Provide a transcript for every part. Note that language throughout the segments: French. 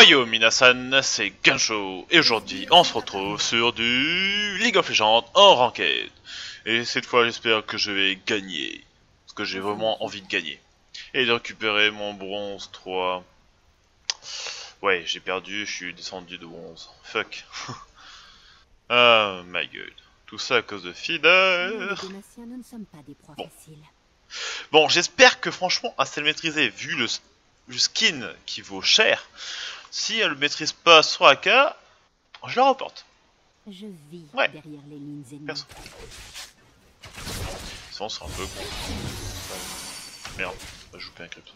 Oyo Minasan, c'est Gansho, et aujourd'hui on se retrouve sur du League of Legends en Ranked. Et cette fois j'espère que je vais gagner, parce que j'ai vraiment envie de gagner. Et de récupérer mon bronze 3. Ouais, j'ai perdu, je suis descendu de bronze. Fuck. Ah my god. Tout ça à cause de Feeder. Bon, bon j'espère que franchement, à celle maîtrisée, vu le skin qui vaut cher, si elle le maîtrise pas sur AK, je la reporte. Je vis derrière les lignes ennemies. Sinon c'est un peu con. Merde, je joue qu'un crypto.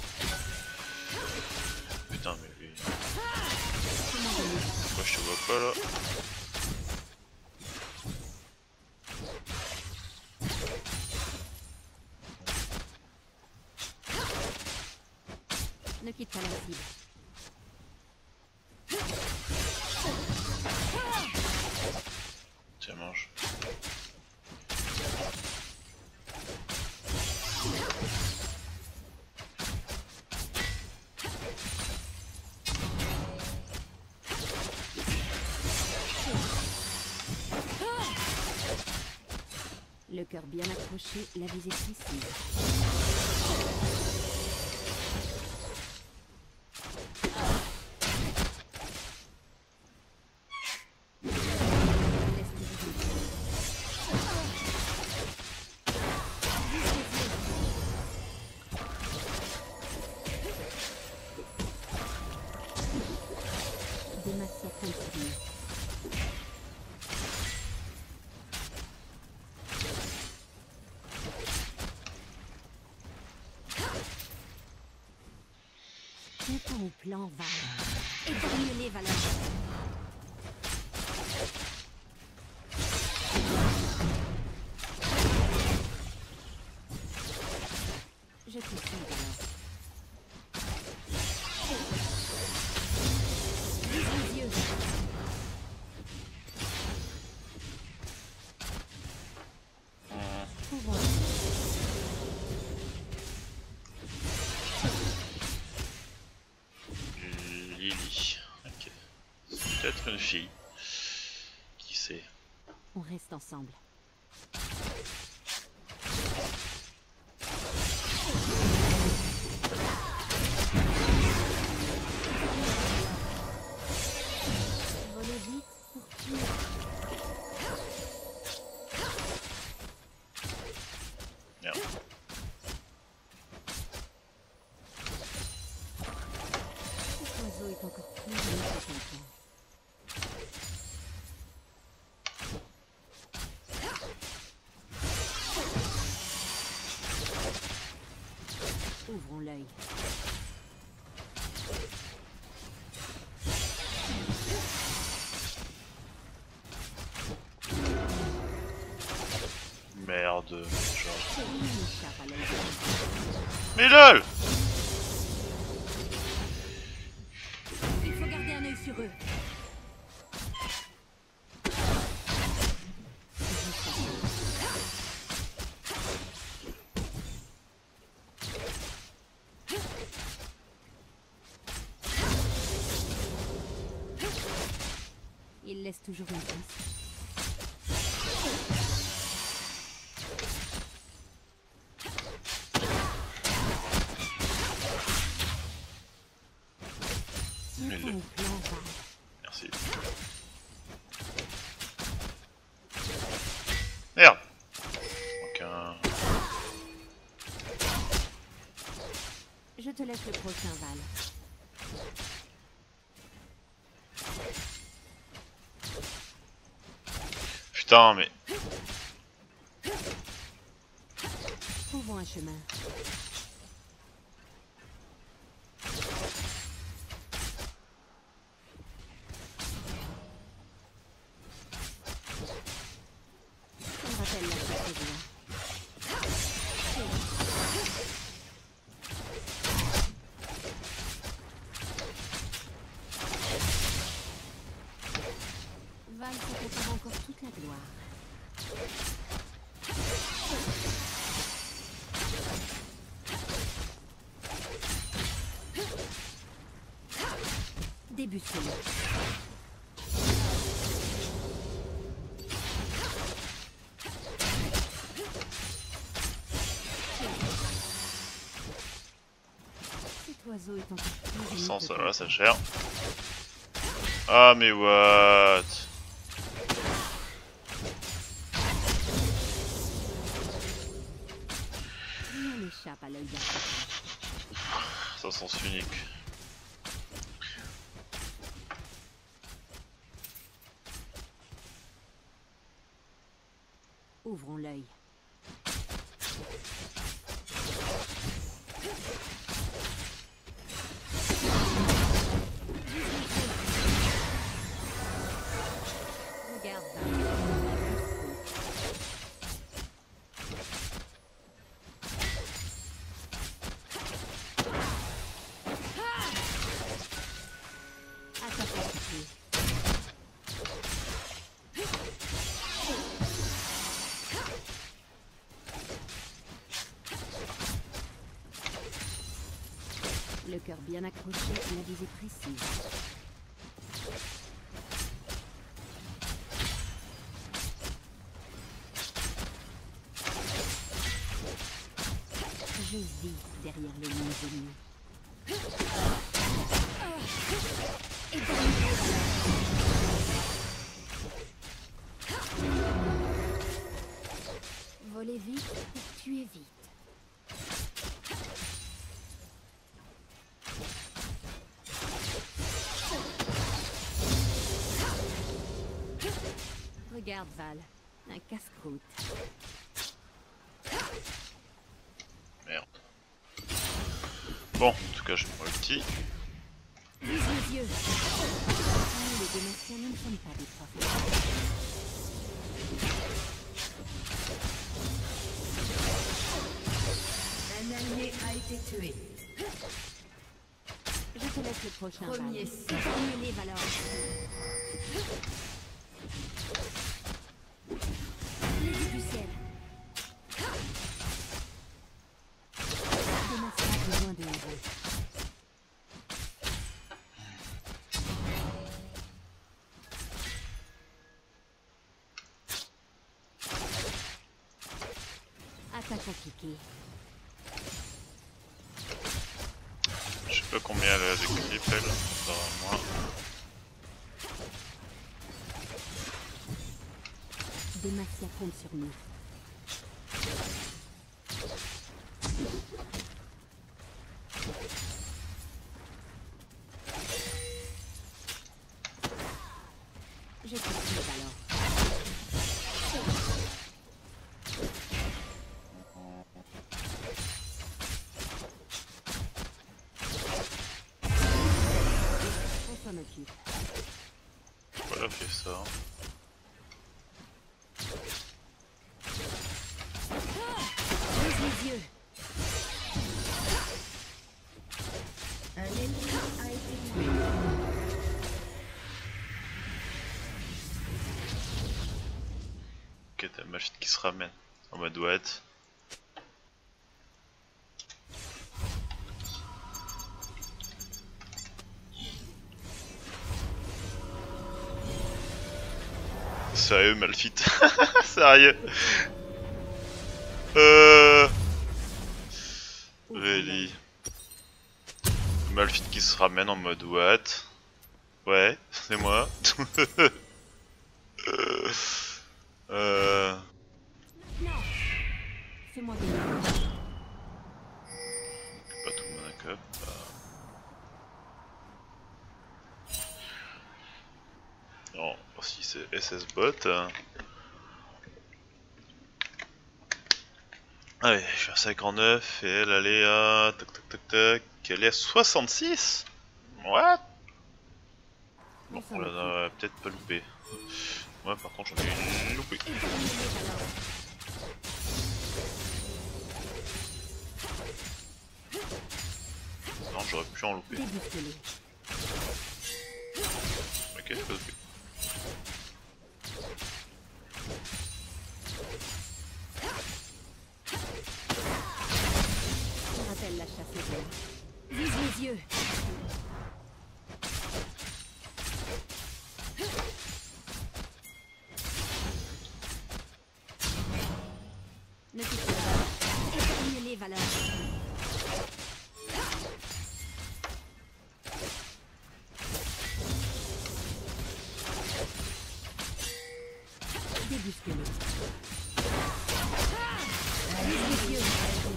Putain mais lui. Pourquoi je te vois pas là? Ne quitte pas la cible. Tiens, mange. Le cœur bien accroché, la visée précise. Démassia continue. Ton plan va épargner les valeurs. Je te suis alors. Les yeux. Lily. Ok. C'est peut-être une fille. Qui sait? On reste ensemble. Volez vite pour tuer. Merde. Cet oiseau est encore plus intelligent. Ouvrons l'œil. Merde. Genre. Mais lol! Il faut garder un œil sur eux. Il laisse toujours une trace. Mais Ton plan va. merci. Merde! Aucun. Je te laisse le prochain Val. Putain, mais. Trouvons un chemin. Ça me rappelle la procédure. Val se prépare encore toute la gloire. Débusquez-le. Cet oiseau est encore plus Sans unique ça que là, ça cher. Ah mais what? rien n'échappe à l'œil d'un serpent. Ça sens unique. Ouvrons l'œil. Regarde ça. À ta portée. Le cœur bien accroché et la visée précise. Je vis derrière les lignes ennemies. Voler vite pour tuer vite. Regarde Val, un casse-croûte. Merde. Bon, en tout cas, j'ai mon ulti. Vise les yeux. Nous, les Démentiens, nous ne sommes pas des prophètes. Un allié a été tué. Je te laisse le prochain. Premier Val. sang. Formez-les, Valor. L'épée du ciel. Demacia a besoin de héros. Attaquons Kiki. Je sais pas combien elle a de clip, elle. Ça va moins. Demacia compte sur nous. Je te suis alors. On s'en occupe. Voilà, fait ça. Lève les yeux. Un ennemi a été tué. Ok, t'as ma qui se ramène en mode what. Sérieux, Malfit. Sérieux. Really. Malfit qui se ramène en mode what. Ouais, c'est moi. Non. Fais-moi gagner. Pas tout le monde a cup. Non, si c'est SS bot. Allez, je suis à 59 et elle est à. Tac tac tac tac. Elle est à 66. What? Bon, on l'a peut-être pas loupé. Moi par contre j'en ai loupé. Non, j'aurais pu en louper. Débusquez-les. Ok, c'est pas loupé. On rappelle la chasse aux verts. Vise les yeux. valeur. Débusquez-le. Vise les yeux.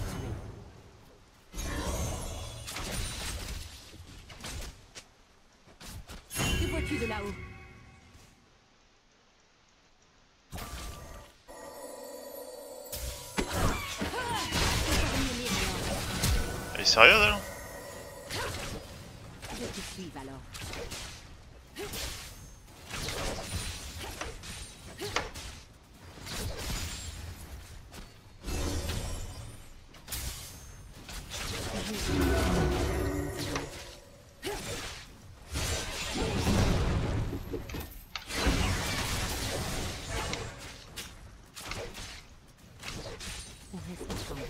Que vois-tu de là-haut? Elle est sérieuse elle? Je te suis alors. On reste ensemble.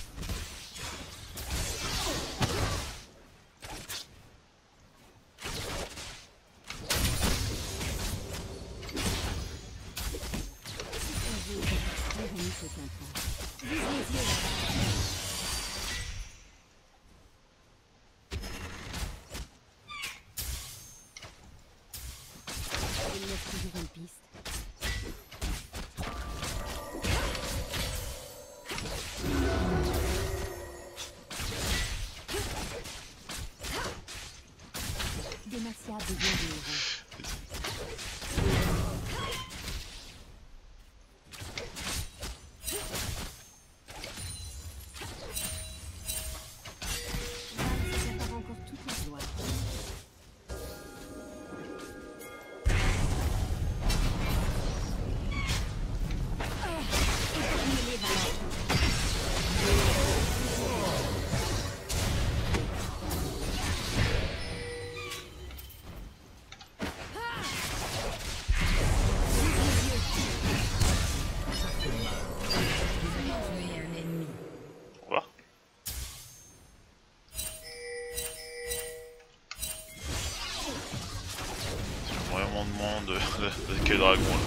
Vise les yeux. Il laisse toujours une piste. Demacia devient des héros. Ça part encore toute la gloire. Épargnez les valeurs. Au revoir. C'est vraiment de monde de quel dragon là.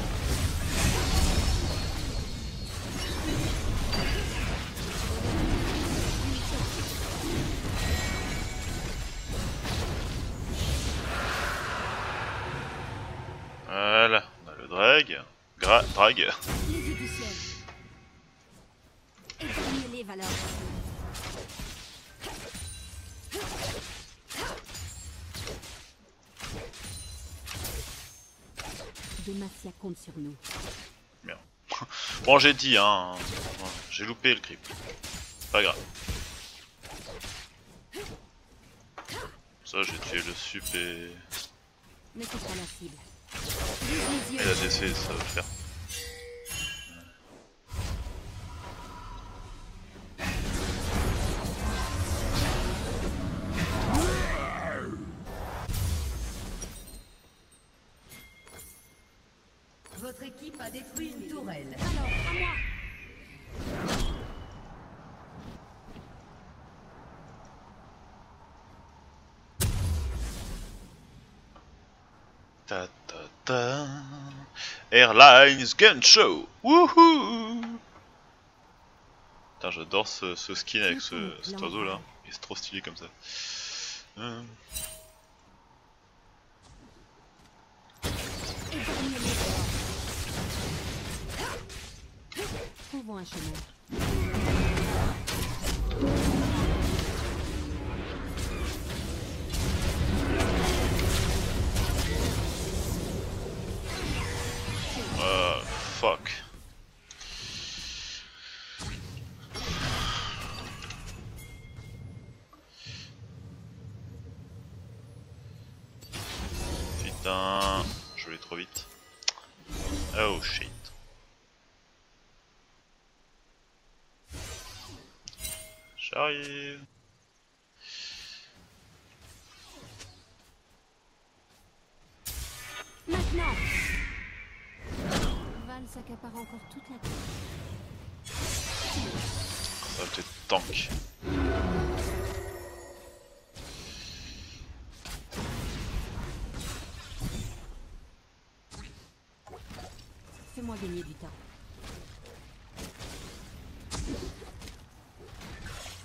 Voilà, on a le drag. Drag. Les yeux du ciel. Épargnez les valeurs. Demacia compte sur nous. Merde. Bon, j'ai dit, hein. J'ai loupé le creep. Pas grave. Ça, j'ai tué le sup et Ne touche pas la cible. Vise les yeux. la DC, ça va le faire. Votre équipe a détruit une tourelle. Alors, à moi. Ta ta ta. Airlines Gun Show. Wouhou. Putain, j'adore ce skin avec cet oiseau là. Il est trop stylé comme ça. Épargnez les valeurs. Trouvons un chemin. Fuck. Putain, je vais trop vite. Oh shit. J'arrive. Maintenant. Val s'accapare encore toute la terre. Ça va peut-être tank. Fais-moi gagner du temps.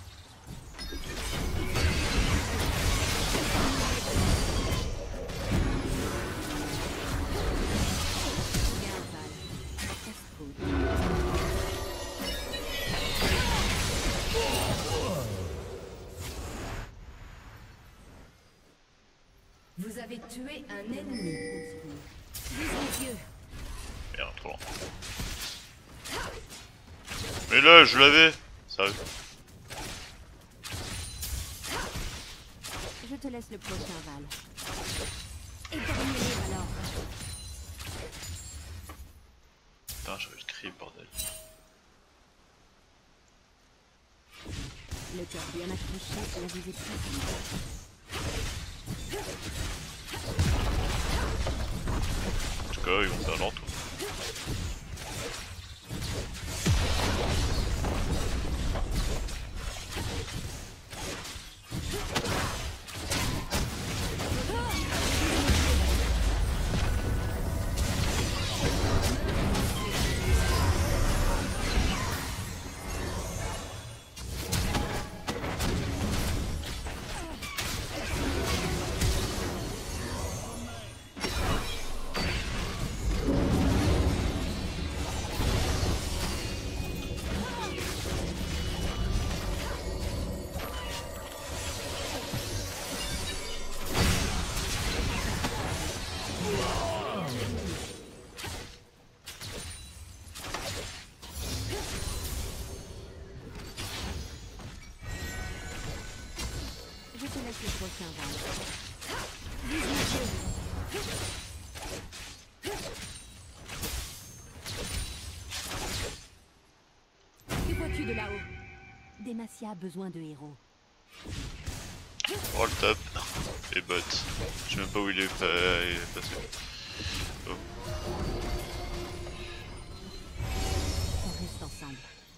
avez tué un ennemi. Vise les yeux. Merde, trop lent. Mais là, je l'avais. Sérieux. Je te laisse le prochain Val. Éternuez alors. Putain, j'avais le cri, bordel. Le cœur bien accroché, la visée précise. En tout cas, ils vont faire leur tour. Je te laisse le prochain Val. Vise les yeux. Que vois-tu de là-haut? Demacia a besoin de héros. Roll top et bot. Je sais même pas où il est passé. Oh. On reste ensemble.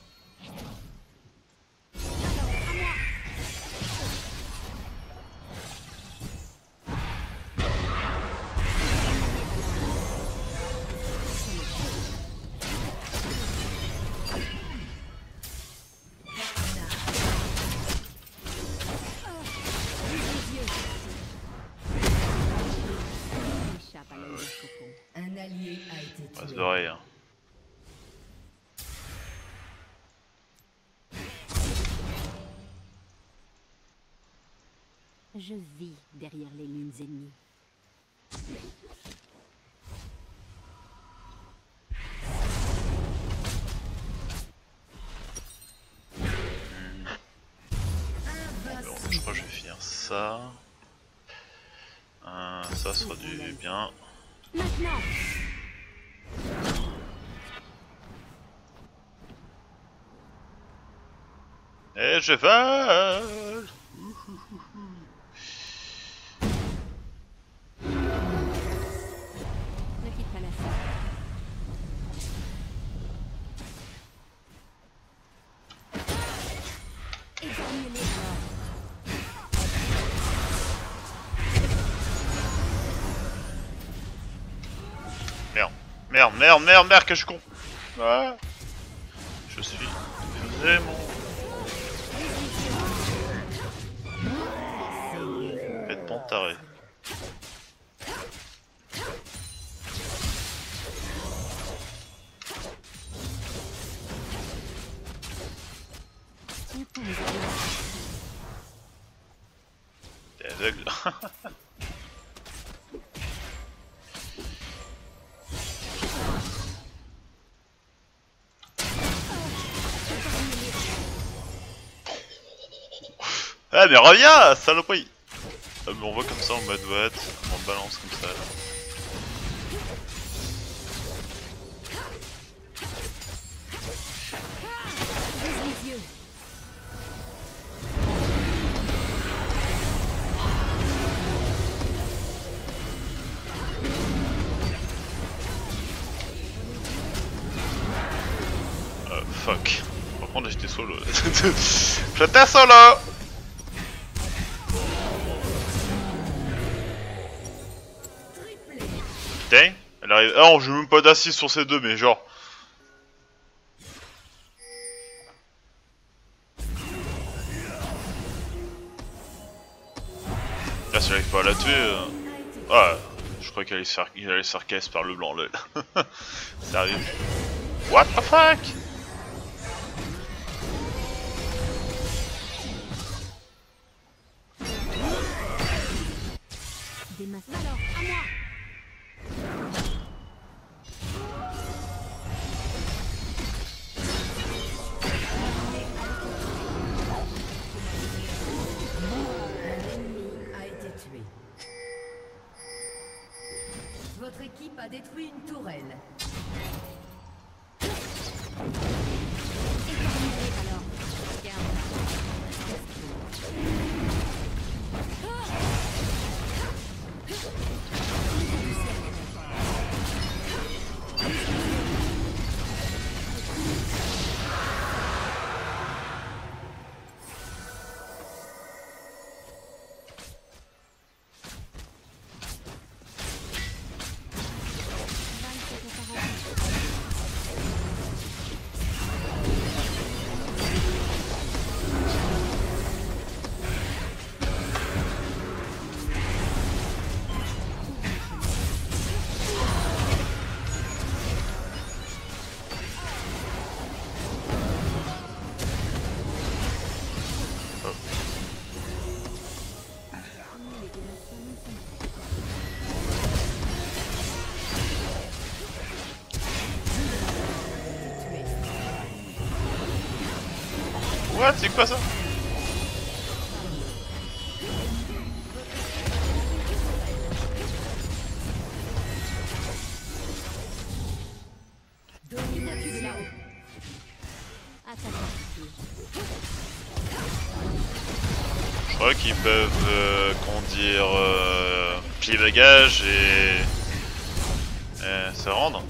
Échappe à l'œil du cocon. Un allié a été On va se tué. barrer, hein. Je vis derrière les lunes ennemies. Bon, je crois que je vais finir ça. Ça sera du bien. Maintenant! Et je vole. Ne quitte pas la salle. Éternuez-les alors. Merde, que je suis con. Ah. Je suis vraiment... Faites bon taré. Tu peux nous avoir. T'es aveugle. Ah mais reviens, saloperie. Ah mais on voit comme ça en mode what, on balance comme ça là. Vise les yeux. Fuck. Par contre j'étais solo là. J'étais solo. Putain, elle arrive. Ah, on joue même pas d'assise sur ces deux, mais genre. Là, si j'arrive pas à la tuer. Ah, je crois qu'il allait se faire caisse par le blanc, lol. Sérieux? What the fuck? des masses. Alors, à moi. A été tué. Votre équipe a détruit une tourelle. Épargnez-les alors. Regarde. What? C'est quoi ça? Donnez-moi de là-haut. Attaque. Je crois qu'ils peuvent, comment dire, plier bagage et se rendre.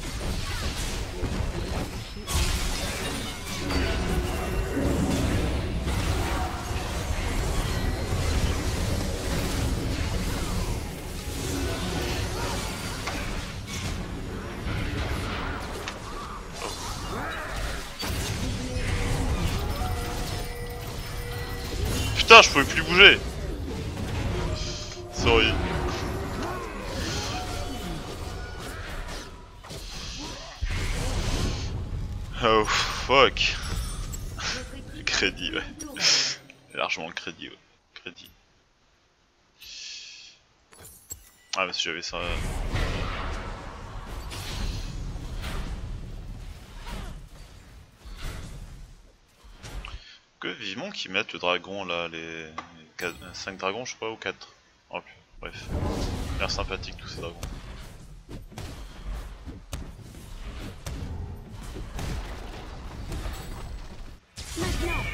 Putain, je pouvais plus bouger. Sorry. Oh fuck. Crédit, ouais. Largement le crédit, ouais. Crédit. Ah, mais si j'avais ça. Que vivement qu'ils mettent le dragon là, les 5 dragons, je crois, ou 4. Oh, bref. L'air sympathique tous ces dragons. Maintenant.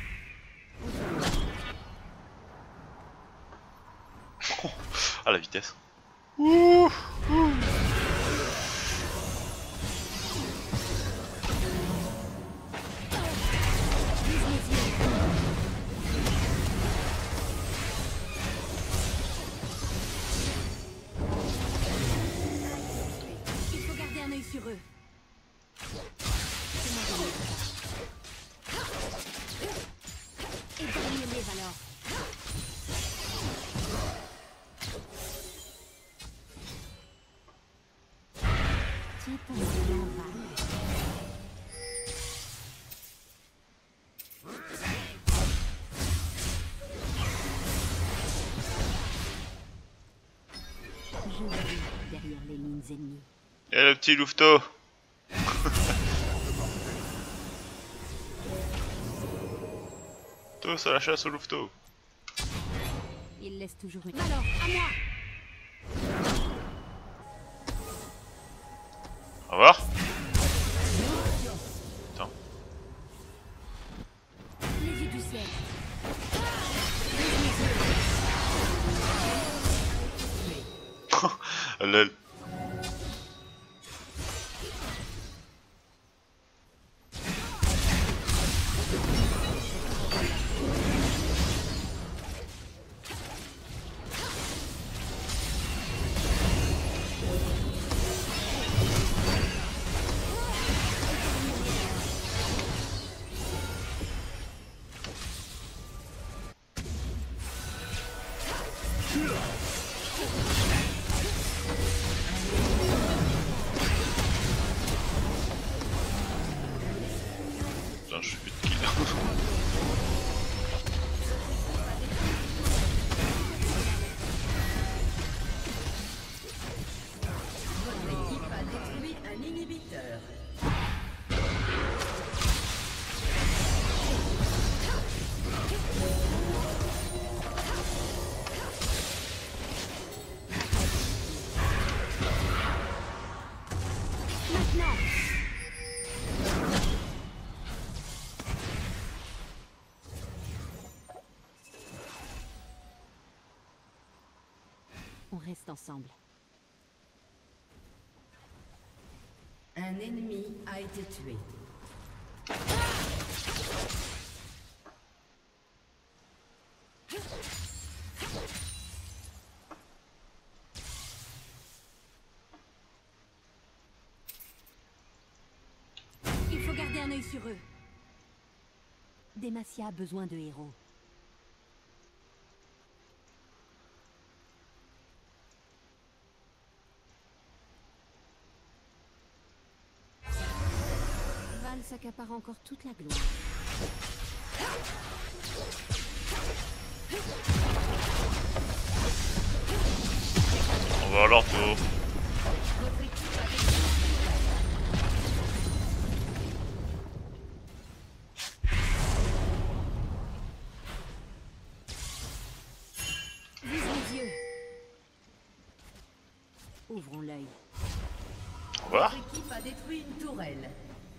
Ah, la vitesse. Ouh, ouh. Il faut garder un œil sur eux. Épargnez-les alors. Titan de l'enval. Je vais derrière les lignes ennemies. Et le petit louveteau. Tous à la chasse au louveteau. Il laisse toujours une... Alors, à moi. Au revoir. Attends. Les yeux du ciel. Lol. reste ensemble. Un ennemi a été tué. Il faut garder un œil sur eux. Demacia a besoin de héros. Val s'accapare encore toute la gloire. On va à leur tour. Vise les yeux. Ouvrons l'œil. Au revoir. Votre équipe a détruit une tourelle.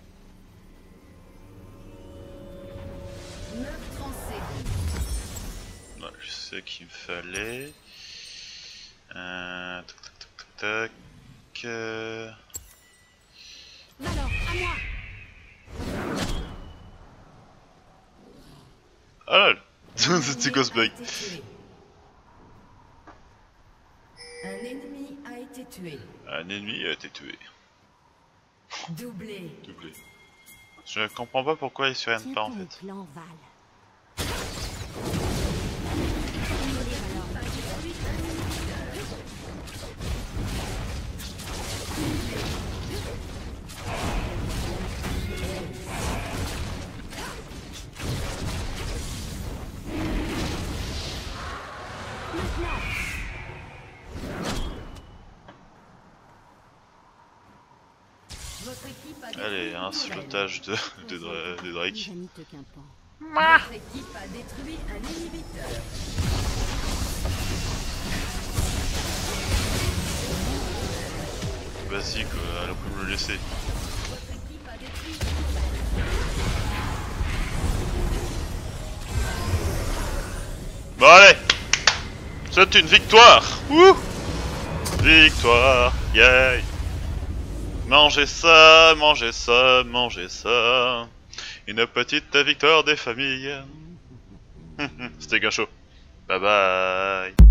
Meurtre en série. Ouais, je sais qu'il me fallait. Tac tac tac tac tac. Valor, à moi. Ah là c'était quoi ce bug? Un ennemi a été tué. Un ennemi a été tué. Doublé. Doublé. Je comprends pas pourquoi il se règne pas en Tiens-toi au fait. plan, Val. Votre équipe a détruit Allez, une un tourelle. sabotage de Drake. Janine te quimpan. Votre équipe a détruit un inhibiteur. Vas-y quoi, elle peut me le laisser. Votre équipe a détruit une tourelle. Bon allez, c'est une victoire. Wouh, victoire, yay. Mangez ça, mangez ça, mangez ça. Une petite victoire des familles. C'était Gacho. Bye bye.